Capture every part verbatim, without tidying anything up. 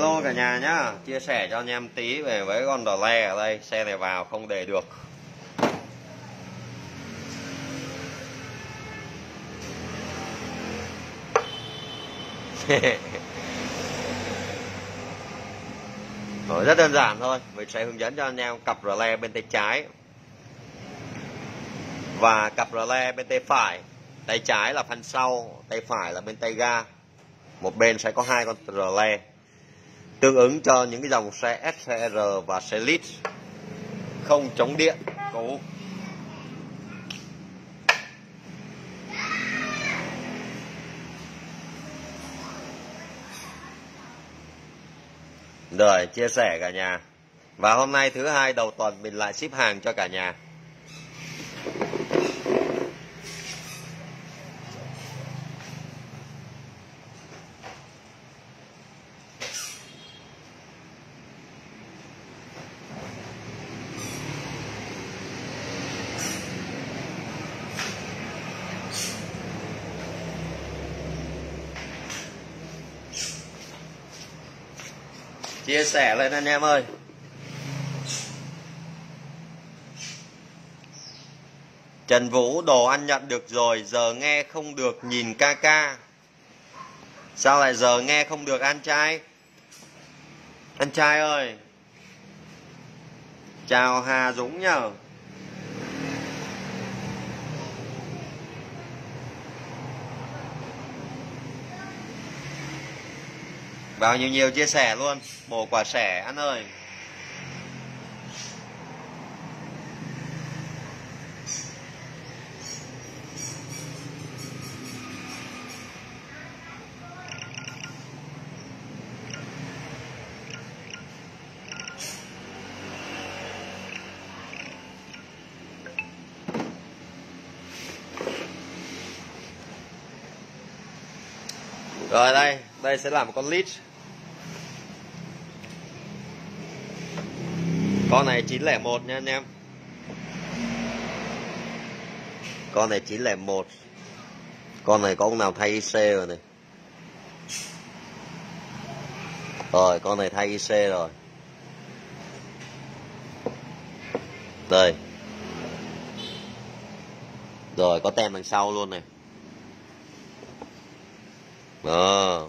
Hello cả nhà nhá, chia sẻ cho anh em tí về với con đò le ở đây. Xe này vào không để được. Rồi, rất đơn giản thôi. Mình sẽ hướng dẫn cho anh em cặp rờ le bên tay trái và cặp rờ le bên tay phải. Tay trái là phanh sau, tay phải là bên tay ga. Một bên sẽ có hai con rờ le tương ứng cho những cái dòng xe ét xê rờ và xe Lead không chống điện cũ. Rồi, chia sẻ cả nhà. Và hôm nay thứ hai đầu tuần mình lại ship hàng cho cả nhà. Chia sẻ lên anh em ơi. Trần Vũ, đồ ăn nhận được rồi, giờ nghe không được nhìn ca ca. Sao lại giờ nghe không được anh trai? Anh trai ơi. Chào Hà Dũng nhá. Vào nhiều nhiều chia sẻ luôn. Bổ quả sẻ anh ơi. Rồi đây, đây sẽ là một con Lead. Con này chín không một nha anh em. Con này chín không một. Con này có ông nào thay i xê rồi này. Rồi, con này thay i xê rồi. Đây. Rồi, có tem đằng sau luôn này. Đó.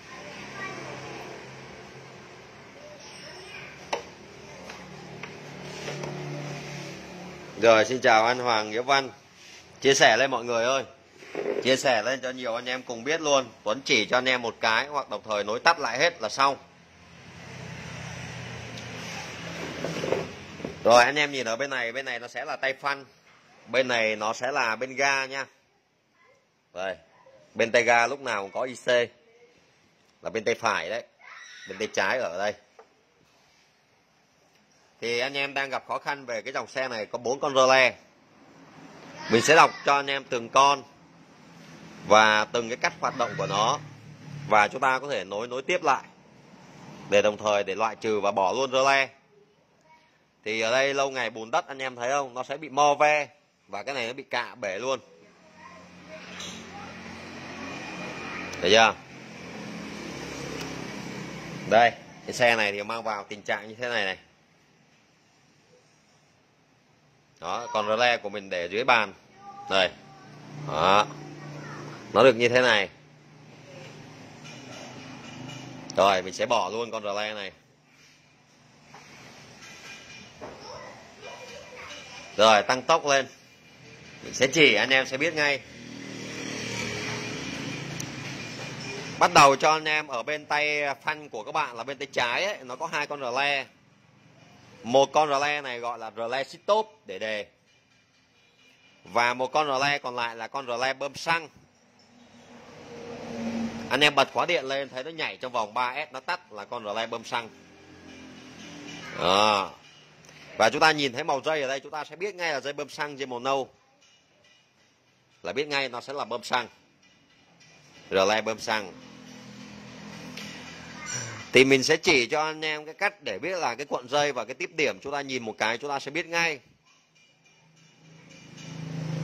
Rồi, xin chào anh Hoàng Nghĩa Văn. Chia sẻ lên mọi người ơi. Chia sẻ lên cho nhiều anh em cùng biết luôn. Tuấn chỉ cho anh em một cái hoặc đồng thời nối tắt lại hết là xong. Rồi anh em nhìn ở bên này, bên này nó sẽ là tay phanh, bên này nó sẽ là bên ga nha. Đây, bên tay ga lúc nào cũng có i xê, là bên tay phải đấy, bên tay trái ở đây. Thì anh em đang gặp khó khăn về cái dòng xe này có bốn con rơ le. Mình sẽ đọc cho anh em từng con và từng cái cách hoạt động của nó, và chúng ta có thể nối nối tiếp lại để đồng thời để loại trừ và bỏ luôn rơ le. Thì ở đây lâu ngày bùn đất anh em thấy không, nó sẽ bị mo ve và cái này nó bị cạ bể luôn. Thấy chưa? Đây, cái xe này thì mang vào tình trạng như thế này này. Đó, còn rơ le của mình để dưới bàn. Đây. Đó. Nó được như thế này. Rồi, mình sẽ bỏ luôn con rơ le này. Rồi, tăng tốc lên. Mình sẽ chỉ anh em sẽ biết ngay. Bắt đầu cho anh em ở bên tay phanh của các bạn là bên tay trái ấy, nó có hai con rơ le. Một con rơ le này gọi là rơ le stop để đề. Và một con rơ le còn lại là con rơ le bơm xăng. Anh em bật khóa điện lên thấy nó nhảy trong vòng ba S, nó tắt là con rơ le bơm xăng. Đó. Và chúng ta nhìn thấy màu dây ở đây, chúng ta sẽ biết ngay là dây bơm xăng, dây màu nâu là biết ngay nó sẽ là bơm xăng, rơ le bơm xăng. Thì mình sẽ chỉ cho anh em cái cách để biết là cái cuộn dây và cái tiếp điểm, chúng ta nhìn một cái chúng ta sẽ biết ngay.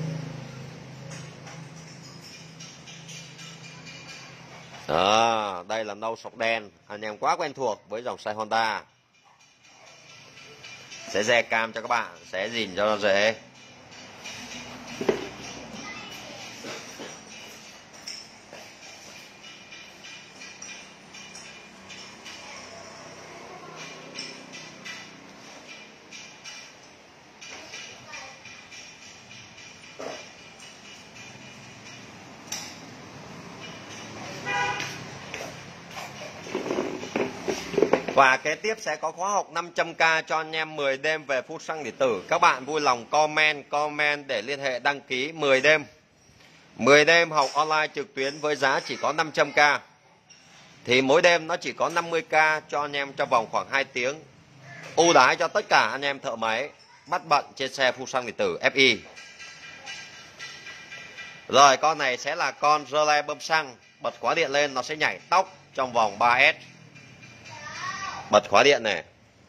Đó, đây là nâu sọc đen. Anh em quá quen thuộc với dòng xe Honda. Sẽ re cam cho các bạn, sẽ gìn cho nó dễ. Và kế tiếp sẽ có khóa học năm trăm k cho anh em mười đêm về phút xăng điện tử. Các bạn vui lòng comment, comment để liên hệ đăng ký mười đêm. mười đêm học online trực tuyến với giá chỉ có năm trăm k. Thì mỗi đêm nó chỉ có năm mươi k cho anh em trong vòng khoảng hai tiếng. Ưu đãi cho tất cả anh em thợ máy bắt bận trên xe phút xăng điện tử ép i. Rồi con này sẽ là con rơ le bơm xăng. Bật khóa điện lên nó sẽ nhảy tóc trong vòng ba S. Bật khóa điện này.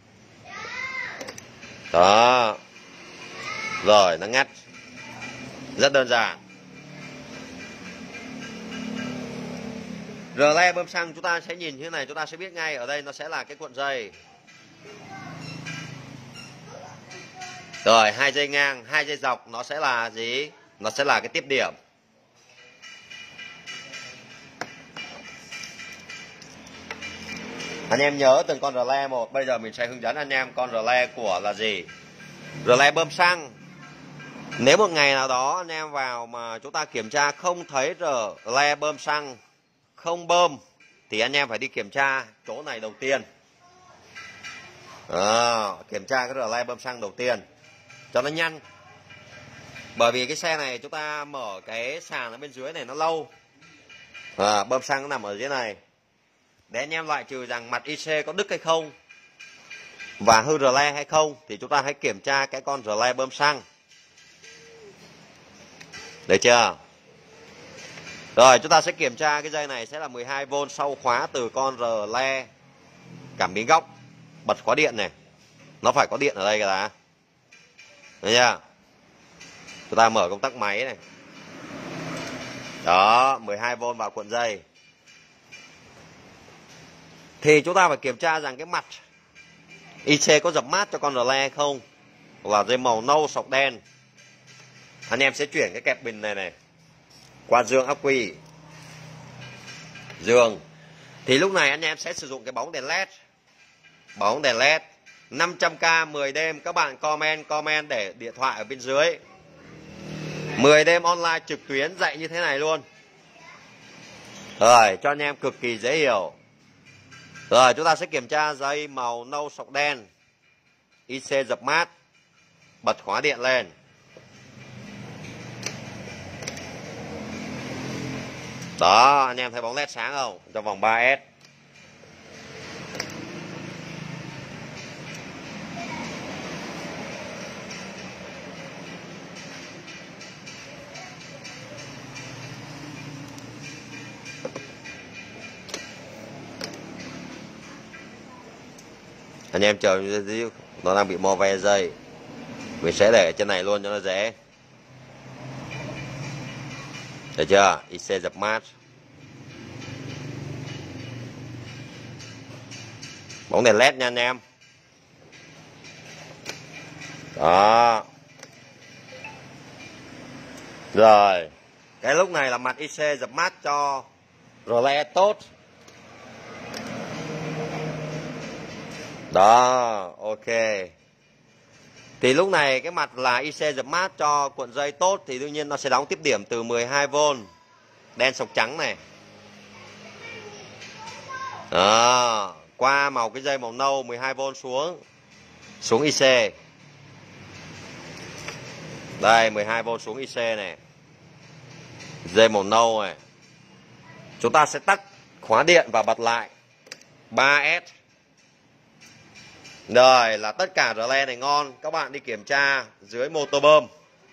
Đó. Rồi nó ngắt. Rất đơn giản. Rơ le bơm xăng chúng ta sẽ nhìn như thế này, chúng ta sẽ biết ngay ở đây nó sẽ là cái cuộn dây. Rồi hai dây ngang, hai dây dọc nó sẽ là gì? Nó sẽ là cái tiếp điểm. Anh em nhớ từng con rờ le một. Bây giờ mình sẽ hướng dẫn anh em con rờ le của là gì. Rờ le bơm xăng. Nếu một ngày nào đó anh em vào mà chúng ta kiểm tra không thấy rờ le bơm xăng, không bơm, thì anh em phải đi kiểm tra chỗ này đầu tiên. À, kiểm tra cái rờ le bơm xăng đầu tiên cho nó nhanh. Bởi vì cái xe này chúng ta mở cái sàn ở bên dưới này nó lâu. À, bơm xăng nó nằm ở dưới này. Để anh em loại trừ rằng mặt i xê có đứt hay không và hư rờ le hay không, thì chúng ta hãy kiểm tra cái con rờ le bơm xăng. Được chưa? Rồi chúng ta sẽ kiểm tra cái dây này sẽ là mười hai vôn sau khóa từ con rờ le cảm biến góc. Bật khóa điện này. Nó phải có điện ở đây cả đã. Được chưa? Chúng ta mở công tắc máy này. Đó, mười hai vôn vào cuộn dây. Thì chúng ta phải kiểm tra rằng cái mặt i xê có dập mát cho con rờ le không, là dây màu nâu sọc đen. Anh em sẽ chuyển cái kẹp bình này này qua dương ắc quy. Dương. Thì lúc này anh em sẽ sử dụng cái bóng đèn led. Bóng đèn led năm trăm k mười đêm. Các bạn comment comment để điện thoại ở bên dưới. mười đêm online trực tuyến dạy như thế này luôn. Rồi cho anh em cực kỳ dễ hiểu. Rồi chúng ta sẽ kiểm tra dây màu nâu sọc đen, i xê dập mát. Bật khóa điện lên. Đó, anh em thấy bóng led sáng không? Trong vòng ba S. Anh em chờ nó đang bị mo ve dây. Mình sẽ để trên này luôn cho nó dễ. Được chưa? i xê dập mát. Bóng đèn led nha anh em. Đó. Rồi. Cái lúc này là mặt i xê dập mát cho rờ le tốt. Đó, ok. Thì lúc này cái mặt là i xê dập mát cho cuộn dây tốt thì đương nhiên nó sẽ đóng tiếp điểm từ mười hai vôn. Đen sọc trắng này. Đó, qua màu cái dây màu nâu mười hai vôn xuống. Xuống i xê. Đây mười hai vôn xuống i xê này. Dây màu nâu này. Chúng ta sẽ tắt khóa điện và bật lại ba S. Rồi là tất cả rờ le này ngon. Các bạn đi kiểm tra dưới motor bơm.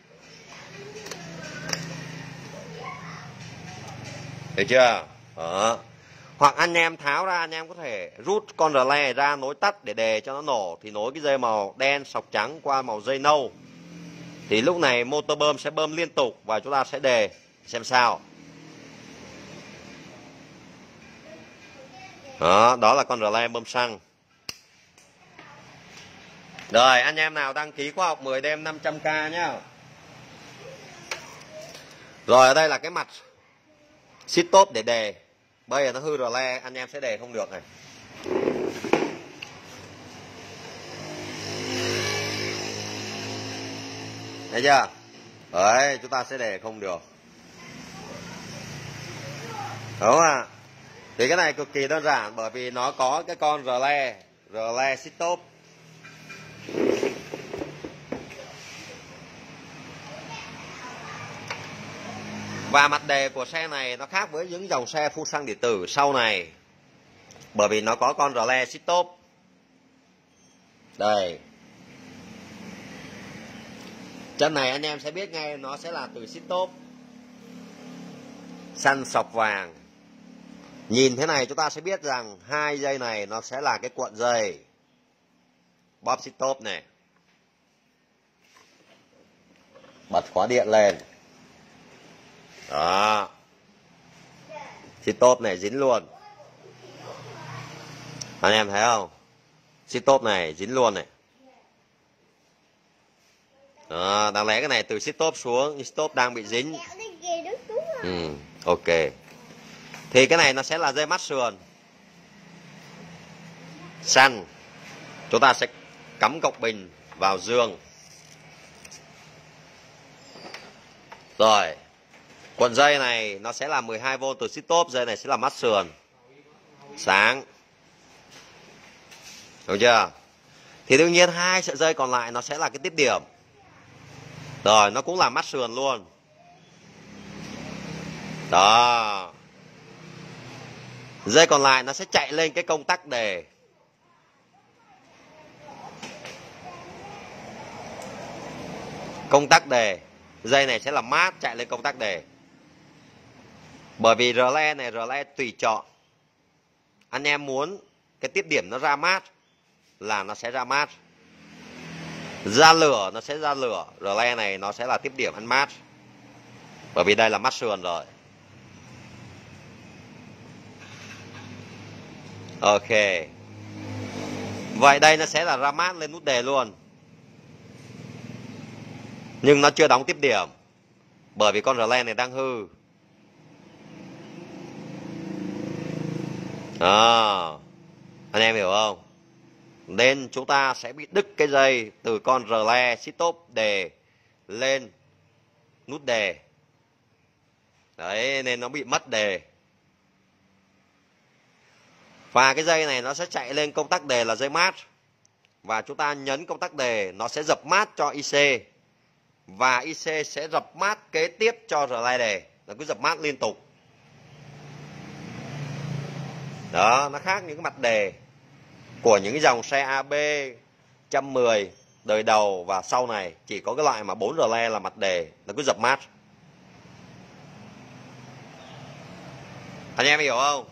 Được chưa? Đó. Hoặc anh em tháo ra, anh em có thể rút con rờ le ra nối tắt để đề cho nó nổ. Thì nối cái dây màu đen sọc trắng qua màu dây nâu. Thì lúc này motor bơm sẽ bơm liên tục và chúng ta sẽ đề xem sao. Đó, đó là con rờ le bơm xăng. Rồi, anh em nào đăng ký khóa học mười đêm năm trăm k nhá. Rồi, ở đây là cái mặt xít tốp để đề. Bây giờ nó hư rờ le, anh em sẽ đề không được này. Thấy chưa? Đấy, chúng ta sẽ đề không được. Đúng không ạ? Thì cái này cực kỳ đơn giản, bởi vì nó có cái con rờ le, rờ le xít tốp. Và mặt đề của xe này nó khác với những dòng xe phun xăng điện tử sau này, bởi vì nó có con rờ le xít tốp. Đây. Chân này anh em sẽ biết ngay nó sẽ là từ xít tốp. Xanh sọc vàng. Nhìn thế này chúng ta sẽ biết rằng hai dây này nó sẽ là cái cuộn dây bóp xít tốp này. Bật khóa điện lên. Đó. Xít tốp này dính luôn. Anh em thấy không? Xít tốp này dính luôn này. Đó, đáng lẽ cái này từ xít tốp xuống, nhưng xít tốp đang bị dính. Ừ, ok. Thì cái này nó sẽ là dây mát sườn xanh. Chúng ta sẽ cắm cọc bình vào dương. Rồi. Cuộn dây này nó sẽ là mười hai vôn từ xít tốp, dây này sẽ là mát sườn sáng. Đúng chưa? Thì đương nhiên hai sợi dây còn lại nó sẽ là cái tiếp điểm. Rồi, nó cũng là mát sườn luôn. Đó. Dây còn lại nó sẽ chạy lên cái công tắc đề. Công tắc đề. Dây này sẽ là mát chạy lên công tắc đề. Bởi vì rờ le này rờ le tùy chọn. Anh em muốn cái tiếp điểm nó ra mát là nó sẽ ra mát. Ra lửa nó sẽ ra lửa. Rờ le này nó sẽ là tiếp điểm ăn mát. Bởi vì đây là mát sườn rồi. Ok. Vậy đây nó sẽ là ra mát lên nút đề luôn. Nhưng nó chưa đóng tiếp điểm, bởi vì con rờ le này đang hư. Đó. Anh em hiểu không? Nên chúng ta sẽ bị đứt cái dây từ con rờ le xít tốp đề lên nút đề. Đấy, nên nó bị mất đề. Và cái dây này nó sẽ chạy lên công tắc đề là dây mát. Và chúng ta nhấn công tắc đề, nó sẽ dập mát cho i xê. Và i xê sẽ dập mát kế tiếp cho rờ le đề. Nó cứ dập mát liên tục. Đó, nó khác những cái mặt đề của những cái dòng xe a bê một trăm mười đời đầu và sau này. Chỉ có cái loại mà bốn rờ le là mặt đề, nó cứ dập mát. Anh em hiểu không?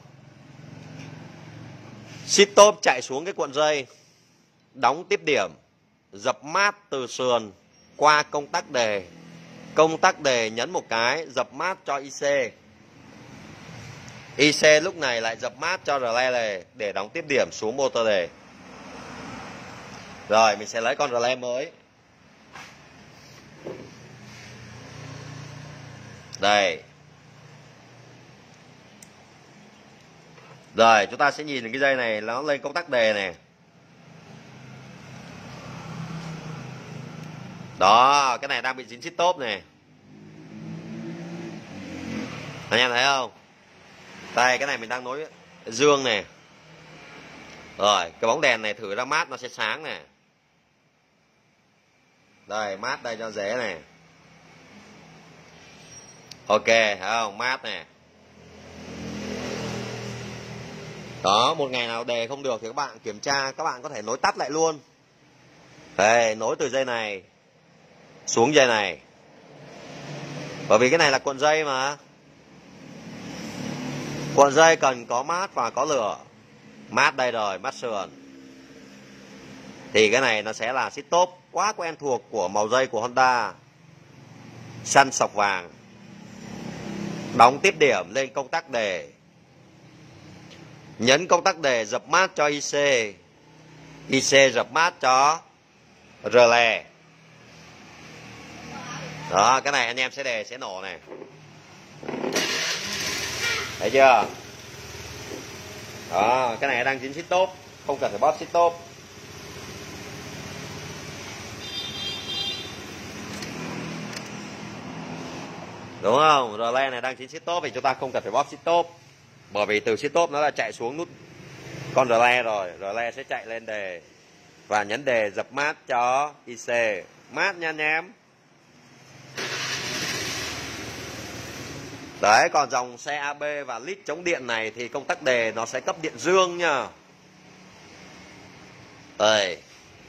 Xít tốp chạy xuống cái cuộn dây, đóng tiếp điểm, dập mát từ sườn qua công tắc đề. Công tắc đề nhấn một cái, dập mát cho i xê. i xê lúc này lại dập mát cho rờ le này để đóng tiếp điểm xuống motor đề. Rồi, mình sẽ lấy con rờ le mới. Đây. Rồi, chúng ta sẽ nhìn cái dây này nó lên công tắc đề này. Đó, cái này đang bị dính xít tốp này. Anh em thấy không? Đây, cái này mình đang nối dương này. Rồi, cái bóng đèn này thử ra mát nó sẽ sáng này. Đây, mát đây cho dễ này. Ok, thấy không? Mát này. Đó, một ngày nào đề không được thì các bạn kiểm tra, các bạn có thể nối tắt lại luôn. Đây, nối từ dây này xuống dây này. Bởi vì cái này là cuộn dây mà. Cuộn dây cần có mát và có lửa. Mát đây rồi, mát sườn. Thì cái này nó sẽ là xít tốp quá quen thuộc của màu dây của Honda. Xanh sọc vàng. Đóng tiếp điểm lên công tắc đề. Nhấn công tắc đề dập mát cho i xê. i xê dập mát cho rờ lè. Đó, cái này anh em sẽ đề sẽ nổ này. Thấy chưa? Đó, cái này đang dính xích tốt, không cần phải bóp xích tốt. Đúng không? Relay này đang dính xích tốt thì chúng ta không cần phải bóp xích tốt. Bởi vì từ xích tốt nó là chạy xuống nút con relay rồi, relay sẽ chạy lên đề và nhấn đề dập mát cho i xê. Mát nha anh em. Đấy, còn dòng xe a bê và lít chống điện này thì công tắc đề nó sẽ cấp điện dương nha. Đây.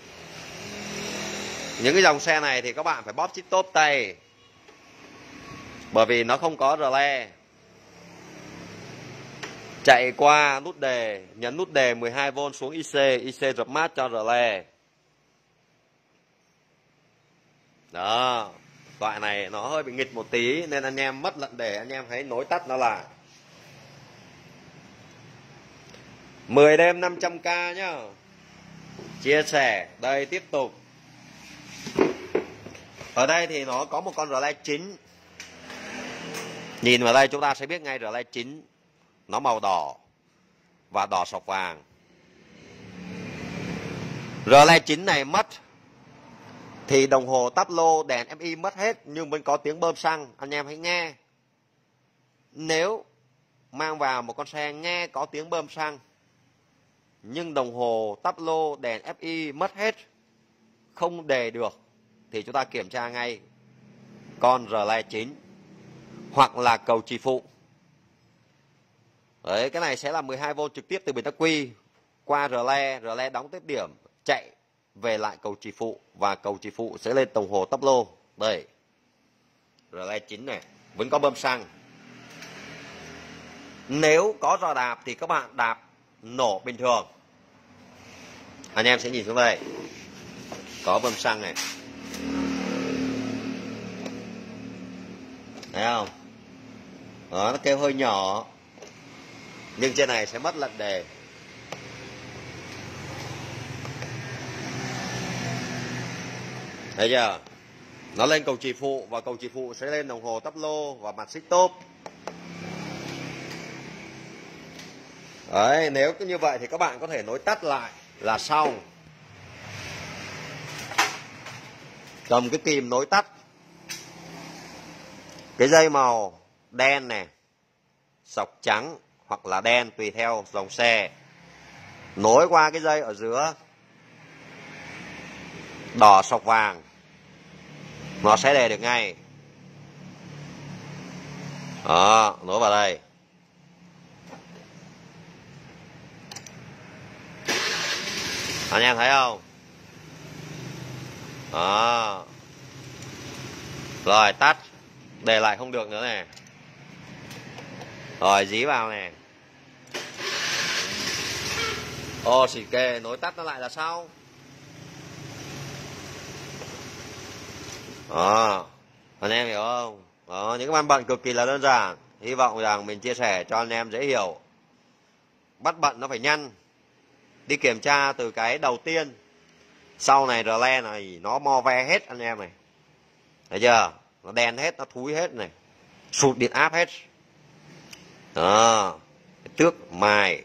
Những cái dòng xe này thì các bạn phải bóp chip tốt tay. Bởi vì nó không có relay. Chạy qua nút đề, nhấn nút đề mười hai vôn xuống i xê, i xê dập mát cho relay. Đó. Loại này nó hơi bị nghịch một tí nên anh em mất lận đề, anh em hãy nối tắt nó lại. mười đêm năm trăm k nhá. Chia sẻ, đây tiếp tục. Ở đây thì nó có một con relay chính. Nhìn vào đây chúng ta sẽ biết ngay relay chính. Nó màu đỏ và đỏ sọc vàng. Relay chính này mất thì đồng hồ táp lô đèn ép i mất hết nhưng vẫn có tiếng bơm xăng. Anh em hãy nghe. Nếu mang vào một con xe nghe có tiếng bơm xăng nhưng đồng hồ táp lô đèn ép i mất hết, không đề được, thì chúng ta kiểm tra ngay con relay chính hoặc là cầu trì phụ. Đấy, cái này sẽ là mười hai vôn trực tiếp từ bình tắc quy qua relay, relay đóng tiếp điểm chạy về lại cầu trì phụ và cầu trì phụ sẽ lên đồng hồ táp lô. Đây, relay chính này vẫn có bơm xăng. Nếu có giò đạp thì các bạn đạp nổ bình thường. Anh em sẽ nhìn xuống đây, có bơm xăng này, thấy không? Đó, nó kêu hơi nhỏ nhưng trên này sẽ mất lận đề. Thấy chưa? Nó lên cầu trì phụ và cầu trì phụ sẽ lên đồng hồ táp lô và mặt xích tốp. Đấy, nếu cứ như vậy thì các bạn có thể nối tắt lại là xong. Cầm cái kìm nối tắt. Cái dây màu đen này, sọc trắng hoặc là đen tùy theo dòng xe, nối qua cái dây ở giữa đỏ sọc vàng, nó sẽ đề được ngay. Đó, nối vào đây. Anh em thấy không? Đó. Rồi tắt. Đề lại không được nữa này. Rồi dí vào này. Ô xì kê, nối tắt nó lại là sao? Đó. Anh em hiểu không? Đó, những cái văn bận cực kỳ là đơn giản. Hy vọng rằng mình chia sẻ cho anh em dễ hiểu. Bắt bận nó phải nhanh. Đi kiểm tra từ cái đầu tiên. Sau này relay này nó mo ve hết anh em này. Thấy chưa? Nó đen hết, nó thúi hết này. Sụt điện áp hết. Đó. Tước mài.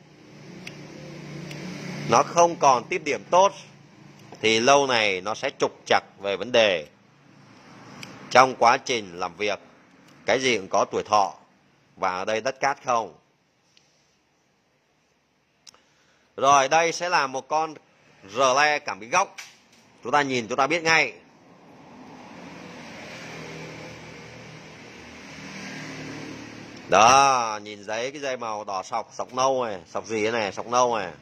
Nó không còn tiếp điểm tốt thì lâu này nó sẽ trục trặc về vấn đề. Trong quá trình làm việc, cái gì cũng có tuổi thọ. Và ở đây đất cát không. Rồi đây sẽ là một con relay cảm biến góc. Chúng ta nhìn chúng ta biết ngay. Đó, nhìn thấy cái dây màu đỏ sọc, sọc nâu này, sọc gì thế này, sọc nâu này.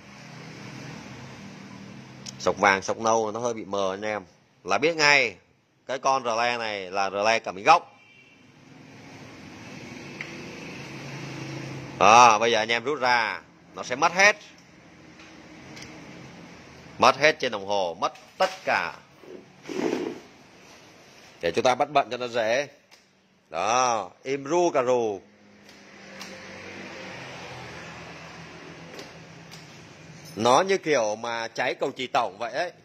Sọc vàng, sọc nâu nó hơi bị mờ anh em. Là biết ngay cái con relay này là relay cảm biến góc. Đó, bây giờ anh em rút ra, nó sẽ mất hết. Mất hết trên đồng hồ, mất tất cả. Để chúng ta bắt bận cho nó dễ. Đó, im ru cà rù. Nó như kiểu mà cháy cầu chì tổng vậy đấy.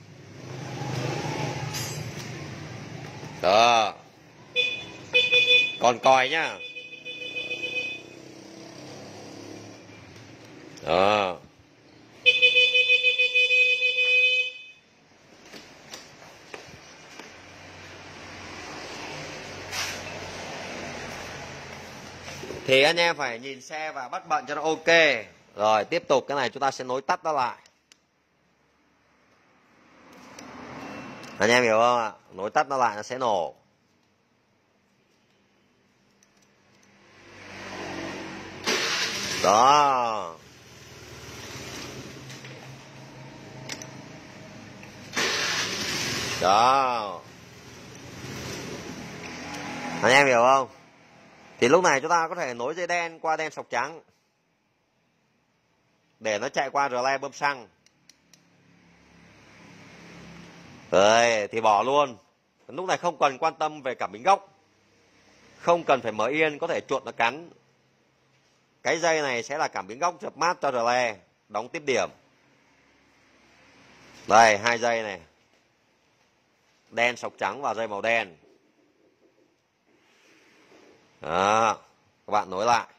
Đó. Còn còi nhá. Đó. Thì anh em phải nhìn xe và bắt bận cho nó ok. Rồi tiếp tục cái này chúng ta sẽ nối tắt nó lại. Anh em hiểu không ạ? Nối tắt nó lại nó sẽ nổ. Đó. Đó. Anh em hiểu không? Thì lúc này chúng ta có thể nối dây đen qua đen sọc trắng để nó chạy qua rờ le bơm xăng. Rồi thì bỏ luôn. Lúc này không cần quan tâm về cảm biến gốc, không cần phải mở yên, có thể chuột nó cắn. Cái dây này sẽ là cảm biến gốc chập mát cho rờ le, đóng tiếp điểm. Đây hai dây này, đen sọc trắng và dây màu đen. Đó, các bạn nối lại.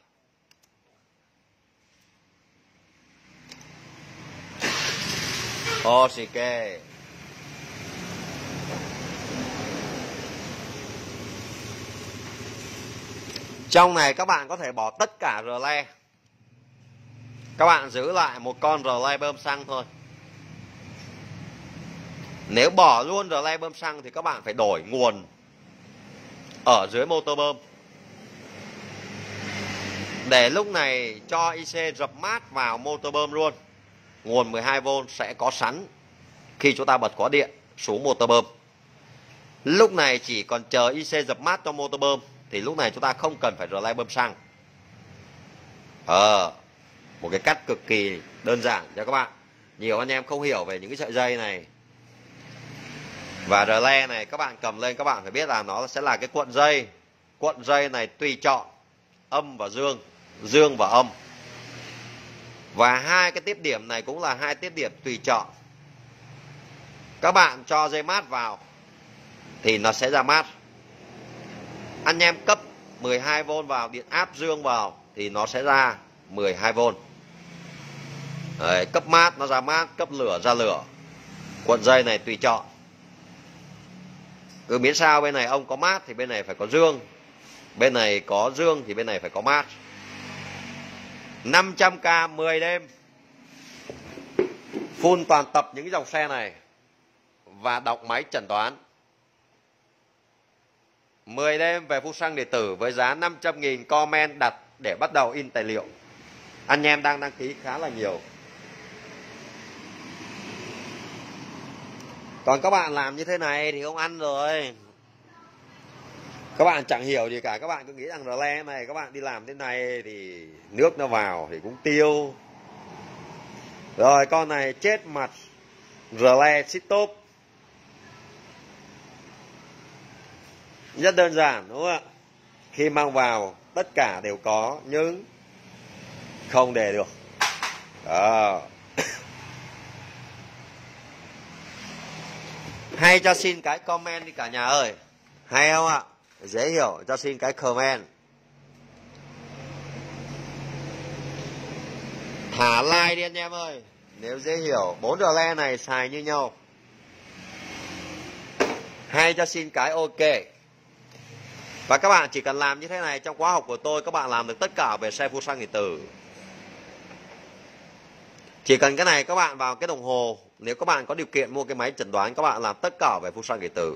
Ok. Trong này các bạn có thể bỏ tất cả rờ le. Các bạn giữ lại một con rờ le bơm xăng thôi. Nếu bỏ luôn rờ le bơm xăng thì các bạn phải đổi nguồn ở dưới motor bơm, để lúc này cho i xê dập mát vào motor bơm luôn. Nguồn mười hai vôn sẽ có sẵn khi chúng ta bật khóa điện xuống motor bơm. Lúc này chỉ còn chờ i xê dập mát cho motor bơm, thì lúc này chúng ta không cần phải rờ le bơm xăng. Ờ, một cái cắt cực kỳ đơn giản cho các bạn. Nhiều anh em không hiểu về những cái sợi dây này. Và rờ le này các bạn cầm lên các bạn phải biết là nó sẽ là cái cuộn dây. Cuộn dây này tùy chọn âm và dương, dương và âm. Và hai cái tiếp điểm này cũng là hai tiếp điểm tùy chọn. Các bạn cho dây mát vào thì nó sẽ ra mát. Anh em cấp mười hai vôn vào, điện áp dương vào thì nó sẽ ra mười hai vôn. Đấy, cấp mát nó ra mát, cấp lửa ra lửa. Cuộn dây này tùy chọn. Cứ miễn sao bên này ông có mát thì bên này phải có dương, bên này có dương thì bên này phải có mát. năm trăm k mười đêm full toàn tập những cái dòng xe này và đọc máy chẩn đoán. mười đêm về phun xăng điện tử với giá năm trăm nghìn, comment đặt để bắt đầu in tài liệu. Anh em đang đăng ký khá là nhiều. Còn các bạn làm như thế này thì không ăn rồi. Các bạn chẳng hiểu gì cả. Các bạn cứ nghĩ rằng rờ le này các bạn đi làm thế này thì nước nó vào thì cũng tiêu. Rồi con này chết mặt rờ le xích top. Rất đơn giản đúng không ạ? Khi mang vào tất cả đều có nhưng không để được. Đó. Hay cho xin cái comment đi cả nhà ơi. Hay không ạ? Dễ hiểu, cho xin cái comment. Thả like đi anh em ơi. Nếu dễ hiểu, bốn rờ le này xài như nhau. Hay cho xin cái ok. Và các bạn chỉ cần làm như thế này trong khóa học của tôi, các bạn làm được tất cả về xe phun xăng điện tử. Chỉ cần cái này các bạn vào cái đồng hồ. Nếu các bạn có điều kiện mua cái máy chẩn đoán, các bạn làm tất cả về phun xăng điện tử.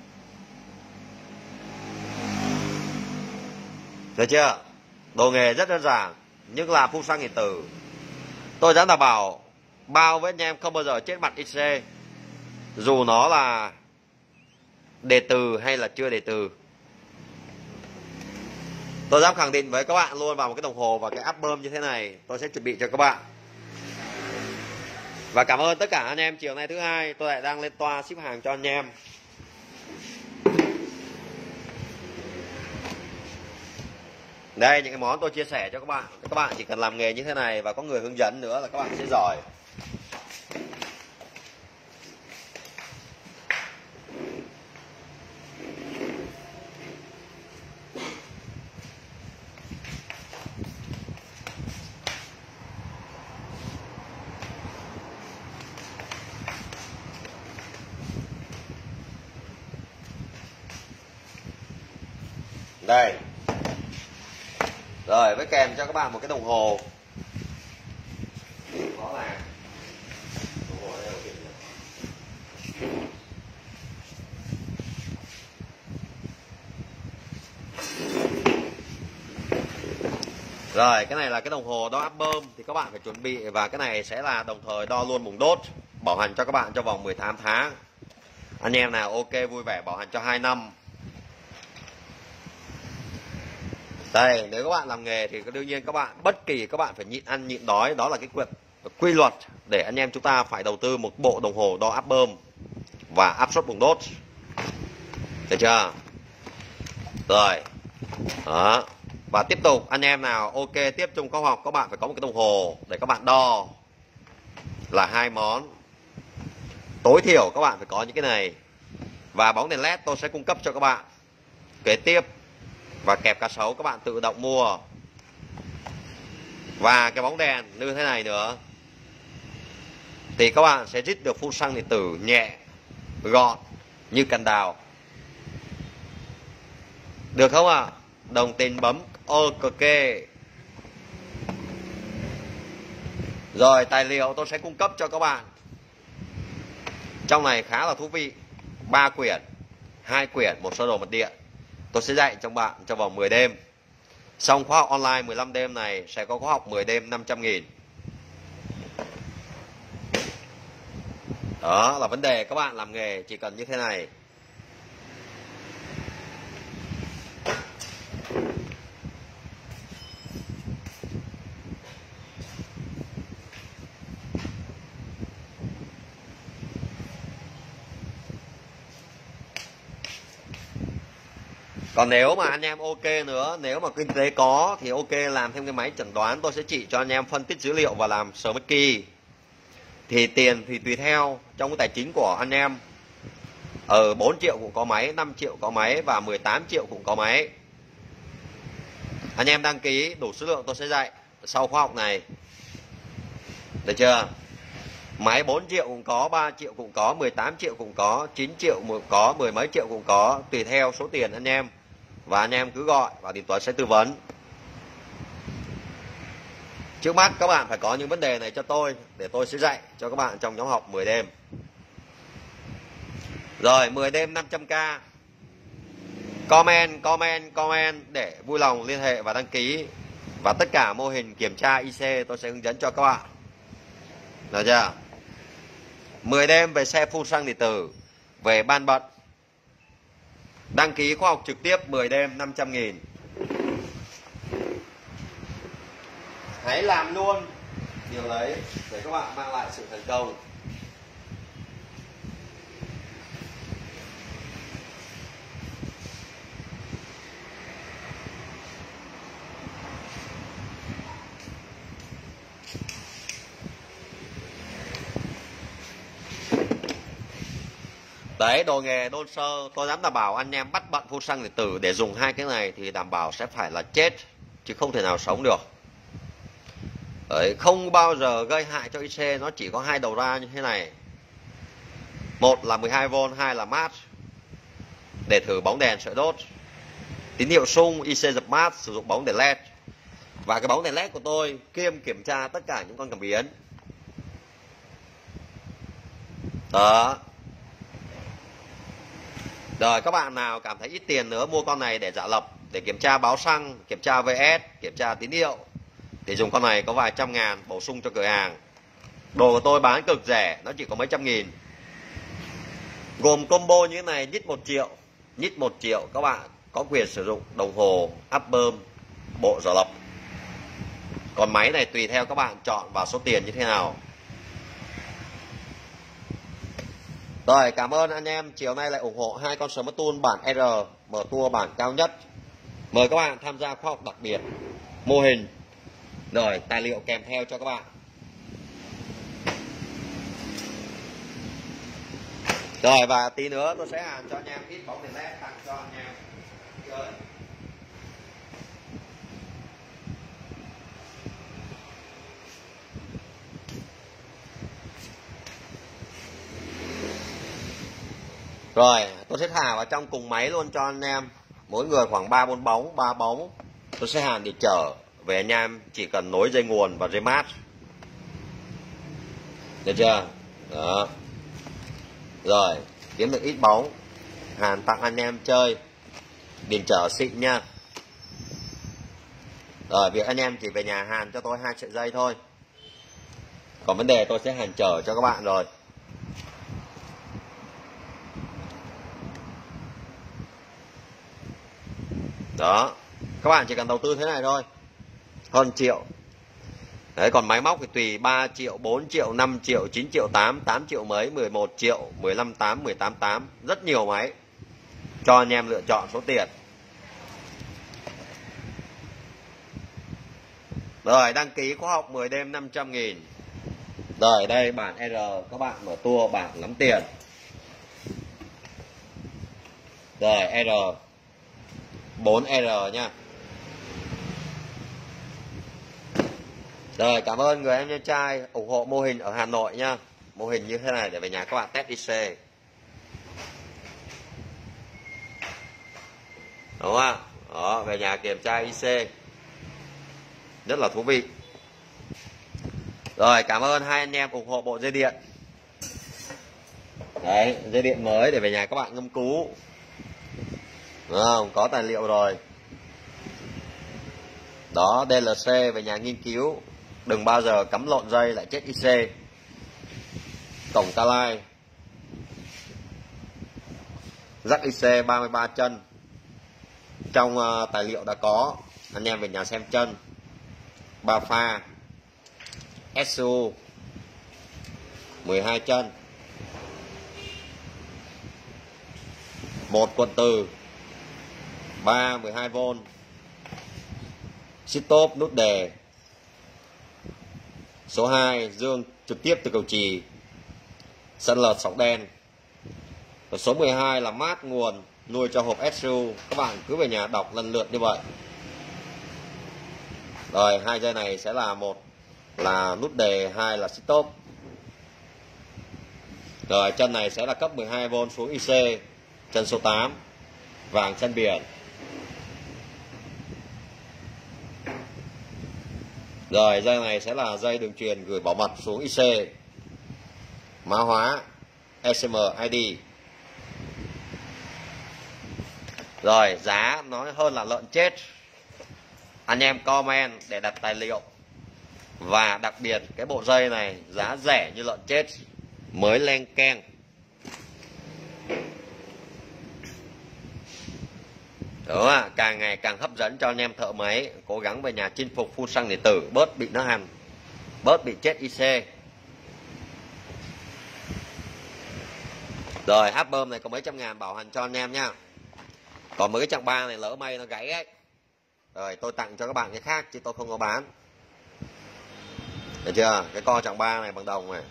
Được chưa? Đồ nghề rất đơn giản, nhưng là phun xăng điện tử. Tôi dám đảm bảo bao với anh em không bao giờ chết mặt i xê, dù nó là đề từ hay là chưa đề từ. Tôi dám khẳng định với các bạn luôn, vào một cái đồng hồ và cái áp bơm như thế này tôi sẽ chuẩn bị cho các bạn. Và cảm ơn tất cả anh em. Chiều nay thứ hai tôi lại đang lên toa ship hàng cho anh em. Đây những cái món tôi chia sẻ cho các bạn. Các bạn chỉ cần làm nghề như thế này và có người hướng dẫn nữa là các bạn sẽ giỏi. Đây. Rồi với kèm cho các bạn một cái đồng hồ. Đó là đồng hồ này. Rồi cái này là cái đồng hồ đo áp bơm thì các bạn phải chuẩn bị, và cái này sẽ là đồng thời đo luôn mùng đốt, bảo hành cho các bạn cho vòng mười tám tháng. Anh em nào ok vui vẻ bảo hành cho hai năm. Đây, nếu các bạn làm nghề thì đương nhiên các bạn bất kỳ các bạn phải nhịn ăn nhịn đói, đó là cái quy, quy luật để anh em chúng ta phải đầu tư một bộ đồng hồ đo áp bơm và áp suất mùng đốt. Được chưa? Rồi. Đó. Và tiếp tục anh em nào ok tiếp trong khóa học các bạn phải có một cái đồng hồ để các bạn đo là hai món. Tối thiểu các bạn phải có những cái này. Và bóng đèn led tôi sẽ cung cấp cho các bạn kế tiếp. Và kẹp cá sấu các bạn tự động mua. Và cái bóng đèn như thế này nữa thì các bạn sẽ rít được phun xăng điện tử nhẹ, gọn như cần đào. Được không ạ? À? Đồng tình bấm ok. Rồi tài liệu tôi sẽ cung cấp cho các bạn. Trong này khá là thú vị. ba quyển, hai quyển, một sơ đồ mật điện. Tôi sẽ dạy cho bạn trong vòng mười đêm. Xong khóa học online mười lăm đêm này sẽ có khóa học mười đêm năm trăm nghìn. Đó là vấn đề các bạn làm nghề chỉ cần như thế này. Còn nếu mà anh em ok nữa, nếu mà kinh tế có thì ok làm thêm cái máy chẩn đoán, tôi sẽ chỉ cho anh em phân tích dữ liệu và làm smart key. Thì tiền thì tùy theo trong cái tài chính của anh em. Ở bốn triệu cũng có máy, năm triệu có máy và mười tám triệu cũng có máy. Anh em đăng ký đủ số lượng tôi sẽ dạy sau khóa học này. Được chưa? Máy bốn triệu cũng có, ba triệu cũng có, mười tám triệu cũng có, chín triệu cũng có, mười mấy triệu cũng có, tùy theo số tiền anh em. Và anh em cứ gọi và Đình Tuấn sẽ tư vấn. Trước mắt các bạn phải có những vấn đề này cho tôi để tôi sẽ dạy cho các bạn trong nhóm học mười đêm. Rồi mười đêm năm trăm k. Comment, comment, comment để vui lòng liên hệ và đăng ký. Và tất cả mô hình kiểm tra i xê tôi sẽ hướng dẫn cho các bạn. Được chưa? mười đêm về xe phun xăng điện tử, về ban bận. Đăng ký khóa học trực tiếp mười đêm năm trăm nghìn. Hãy làm luôn điều đấy để các bạn mang lại sự thành công. Đấy, đồ nghề đôn sơ, tôi dám đảm bảo anh em bắt bận phun xăng điện tử để dùng hai cái này thì đảm bảo sẽ phải là chết, chứ không thể nào sống được. Đấy, không bao giờ gây hại cho i xê, nó chỉ có hai đầu ra như thế này. Một là mười hai vôn, hai là mát. Để thử bóng đèn sợi đốt. Tín hiệu sung, i xê dập mát, sử dụng bóng đèn led. Và cái bóng đèn led của tôi kiêm kiểm tra tất cả những con cảm biến. Đó. Rồi các bạn nào cảm thấy ít tiền nữa mua con này để giả lập, để kiểm tra báo xăng, kiểm tra vê ét, kiểm tra tín hiệu thì dùng con này có vài trăm ngàn bổ sung cho cửa hàng. Đồ của tôi bán cực rẻ, nó chỉ có mấy trăm nghìn. Gồm combo như thế này, nhít một triệu. Nhít một triệu các bạn có quyền sử dụng đồng hồ áp bơm, bộ giả lập. Còn máy này tùy theo các bạn chọn vào số tiền như thế nào. Rồi, cảm ơn anh em chiều nay lại ủng hộ hai con Smart Tool bản R, mở tua bản cao nhất. Mời các bạn tham gia khóa học đặc biệt, mô hình, rồi tài liệu kèm theo cho các bạn. Rồi và tí nữa tôi sẽ hàn cho anh em ít bóng đèn led tặng cho anh em. Rồi. Rồi, tôi sẽ thả vào trong cùng máy luôn cho anh em. mỗi người khoảng ba bốn bóng, ba bóng. Tôi sẽ hàn điện trở về anh em chỉ cần nối dây nguồn và dây mát. Được chưa? Đó. Rồi, kiếm được ít bóng, hàn tặng anh em chơi. Điện trở xịn nha. Rồi, việc anh em chỉ về nhà hàn cho tôi hai sợi dây thôi. Còn vấn đề tôi sẽ hàn trở cho các bạn rồi. Đó, các bạn chỉ cần đầu tư thế này thôi, hơn triệu. Đấy, còn máy móc thì tùy ba triệu, bốn triệu, năm triệu, chín triệu tám, tám triệu mấy, mười một triệu, mười lăm tám, mười tám tám, rất nhiều máy. Cho anh em lựa chọn số tiền. Rồi, đăng ký khóa học mười đêm năm trăm nghìn. Rồi, đây bản R, các bạn mở tour bảng lắm tiền. Rồi, R bốn R nha. Rồi, cảm ơn người em nhân trai ủng hộ mô hình ở Hà Nội nha. Mô hình như thế này để về nhà các bạn test i xê. Đúng không ạ? Đó, về nhà kiểm tra i xê. Rất là thú vị. Rồi, cảm ơn hai anh em ủng hộ bộ dây điện. Đấy, dây điện mới để về nhà các bạn ngâm cứu. Đúng không? Có tài liệu rồi. Đó, đê lờ xê về nhà nghiên cứu. Đừng bao giờ cắm lộn dây lại chết i xê. Cổng ta lai. Rắc i xê ba mươi ba chân. Trong uh, tài liệu đã có. Anh em về nhà xem chân. Ba pha. ét u mười hai chân. Một cuộn từ. ba mười hai vôn. Stop nút đề. Số hai dương trực tiếp từ cầu chì. Sân lợt sóng đen. Và số mười hai là mát nguồn nuôi cho hộp ét u. Các bạn cứ về nhà đọc lần lượt như vậy. Rồi, hai dây này sẽ là một là nút đề, hai là stop. Rồi, chân này sẽ là cấp mười hai vôn xuống i xê. Chân số tám. Vàng chân biển. Rồi, dây này sẽ là dây đường truyền gửi bảo mật xuống i xê. Mã hóa ét em i đê. Rồi, giá nói hơn là lợn chết. Anh em comment để đặt tài liệu. Và đặc biệt cái bộ dây này giá rẻ như lợn chết. Mới len keng. Đúng không ạ? Càng ngày càng hấp dẫn cho anh em thợ máy. Cố gắng về nhà chinh phục phun xăng điện tử. Bớt bị nó hằn. Bớt bị chết i xê. Rồi, áp bơm này có mấy trăm ngàn bảo hành cho anh em nha. Còn mấy cái chặng ba này lỡ may nó gãy ấy. Rồi, tôi tặng cho các bạn cái khác chứ tôi không có bán. Được chưa? Cái co chặng ba này bằng đồng này.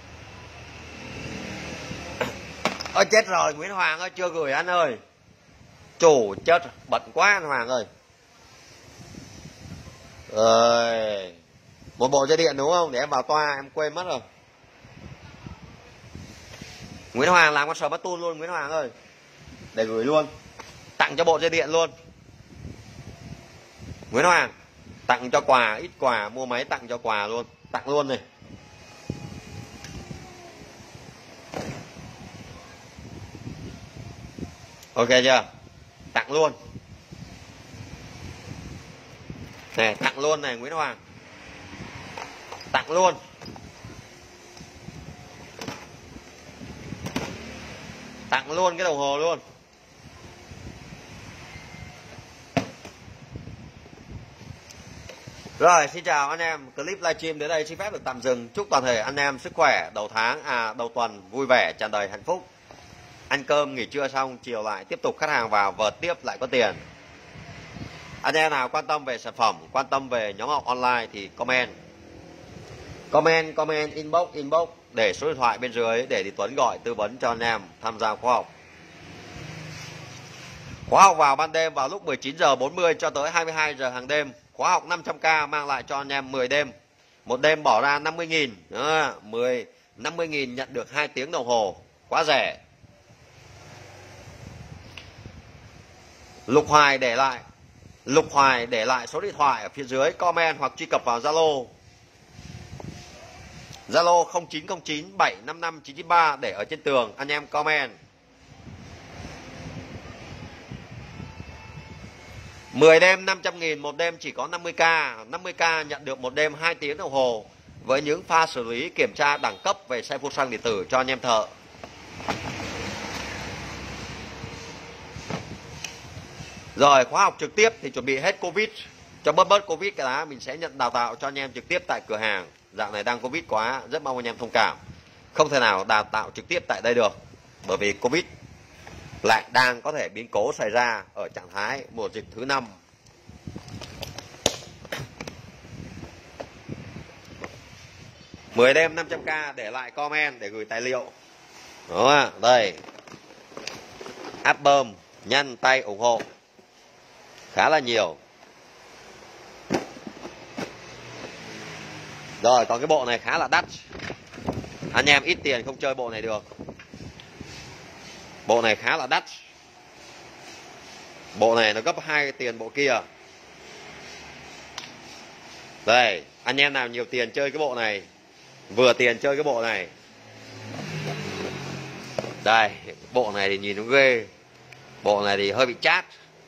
Ôi chết rồi, Nguyễn Hoàng ơi, chưa gửi anh ơi. Chủ chết, bận quá anh Hoàng ơi. Rồi. Một bộ dây điện đúng không? Để em vào toa, em quên mất rồi. Nguyễn Hoàng làm con sờ bắt tun luôn Nguyễn Hoàng ơi. Để gửi luôn. Tặng cho bộ dây điện luôn. Nguyễn Hoàng, tặng cho quà, ít quà, mua máy tặng cho quà luôn. Tặng luôn này. Ok chưa? Tặng luôn. Này, tặng luôn này Nguyễn Hoàng. Tặng luôn. Tặng luôn cái đồng hồ luôn. Rồi, xin chào anh em. Clip livestream đến đây xin phép được tạm dừng. Chúc toàn thể anh em sức khỏe đầu tháng, à đầu tuần vui vẻ, tràn đầy hạnh phúc. Ăn cơm nghỉ trưa xong, chiều lại tiếp tục khách hàng vào vợt tiếp lại có tiền. Anh em nào quan tâm về sản phẩm, quan tâm về nhóm học online thì comment. Comment, comment, inbox, inbox để số điện thoại bên dưới để thì Tuấn gọi tư vấn cho anh em tham gia khóa học. Khóa học vào ban đêm vào lúc mười chín giờ bốn mươi cho tới hai mươi hai giờ hàng đêm. Khóa học năm trăm k mang lại cho anh em mười đêm. Một đêm bỏ ra năm mươi nghìn. À, mười, năm mươi nghìn nhận được hai tiếng đồng hồ. Quá rẻ. Lục Hoài để lại Lục Hoài để lại số điện thoại ở phía dưới comment hoặc truy cập vào Zalo. Zalo không chín không chín bảy năm năm chín chín ba để ở trên tường, anh em comment. mười đêm năm trăm nghìn, một đêm chỉ có năm mươi k. năm mươi k nhận được một đêm hai tiếng đồng hồ với những pha xử lý kiểm tra đẳng cấp về xe vô xăng điện tử cho anh em thợ. Rồi, khóa học trực tiếp thì chuẩn bị hết Covid, cho bớt bớt Covid cái đó mình sẽ nhận đào tạo cho anh em trực tiếp tại cửa hàng. Dạo này đang Covid quá, rất mong anh em thông cảm. Không thể nào đào tạo trực tiếp tại đây được, bởi vì Covid lại đang có thể biến cố xảy ra ở trạng thái mùa dịch thứ năm. mười đêm năm trăm k để lại comment để gửi tài liệu. Đúng không? Đây, album nhanh tay ủng hộ khá là nhiều. Rồi, còn cái bộ này khá là đắt, anh em ít tiền không chơi bộ này được. Bộ này khá là đắt, bộ này nó gấp hai tiền bộ kia. Đây, anh em nào nhiều tiền chơi cái bộ này, vừa tiền chơi cái bộ này. Đây, bộ này thì nhìn nó ghê, bộ này thì hơi bị chát.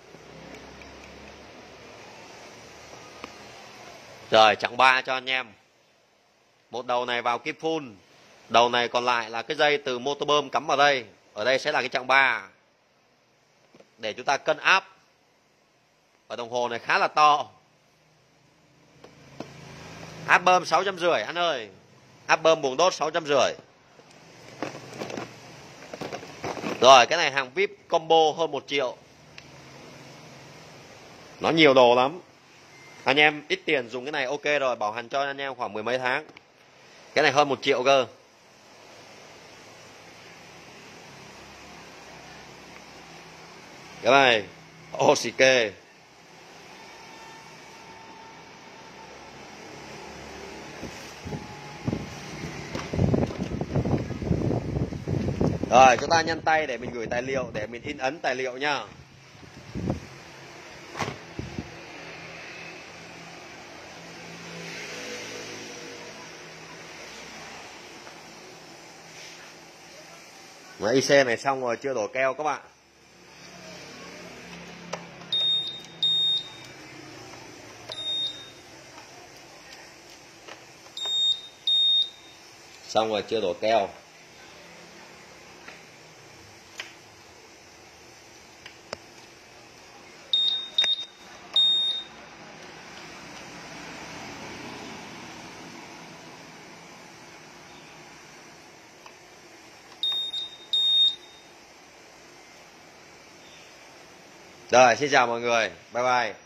Rồi, chặng ba cho anh em. Một đầu này vào kim full, đầu này còn lại là cái dây từ motor bơm cắm vào đây. Ở đây sẽ là cái chặng ba để chúng ta cân áp. Ở đồng hồ này khá là to. Áp bơm sáu trăm rưỡi anh ơi, áp bơm buồng đốt sáu trăm rưỡi. Rồi, cái này hàng vê i pê combo hơn một triệu. Nó nhiều đồ lắm. Anh em ít tiền dùng cái này ok rồi, bảo hành cho anh em khoảng mười mấy tháng. Cái này hơn một triệu cơ. Cái này ô xì kê. Rồi, chúng ta nhăn tay để mình gửi tài liệu, để mình in ấn tài liệu nha. Mà i xê này xong rồi, chưa đổ keo các bạn. Xong rồi, chưa đổ keo. Rồi, xin chào mọi người. Bye bye.